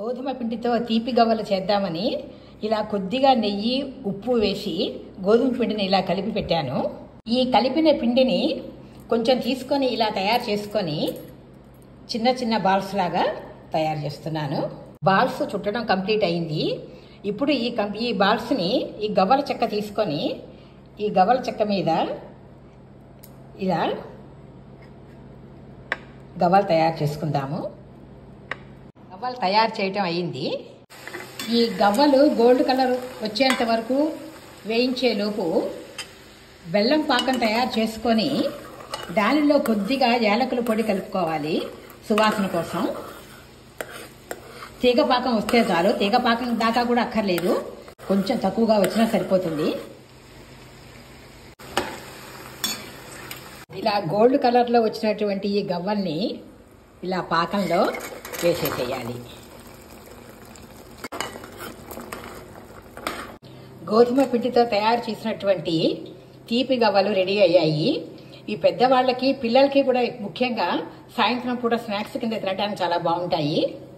గోధుమ పిండితో తీపి గవ్వలు చేద్దామని ఇలా కొద్దిగా నెయ్యి ఉప్పు వేసి గోధుమ పిండిని ఇలా కలిపి పెట్టాను. ఈ కలిపిన పిండిని కొంచెం తీసుకొని ఇలా తయారు చేసుకొని చిన్న చిన్న బాల్స్ లాగా తయారు చేస్తున్నాను. బాల్స్ చుట్టడం కంప్లీట్ అయింది. ఇప్పుడు ఈ బాల్స్ని ఈ గవ్వల చెక్క తీసుకొని ఈ గవ్వల చెక్క మీద ఇలా గవ్వలు తయారు చేసుకుందాము. గవ్వలు తయారు చేయటం అయింది. ఈ గవ్వలు గోల్డ్ కలర్ వచ్చేంత వరకు వేయించేలోపు బెల్లం పాకం తయారు చేసుకొని దానిలో కొద్దిగా యాలకుల పొడి కలుపుకోవాలి సువాసన కోసం. తీగ పాకం వస్తే చాలు, తీగ పాకం దాకా కూడా అక్కర్లేదు, కొంచెం తక్కువగా వచ్చినా సరిపోతుంది. ఇలా గోల్డ్ కలర్లో వచ్చినటువంటి ఈ గవ్వల్ని ఇలా పాకంలో వేసేసేయాలి. గోధుమ పిండితో తయారు చేసినటువంటి తీపి గవ్వలు రెడీ అయ్యాయి. ఈ పెద్దవాళ్ళకి పిల్లలకి కూడా ముఖ్యంగా సాయంత్రం పూట స్నాక్స్ కింద తినడానికి చాలా బాగుంటాయి.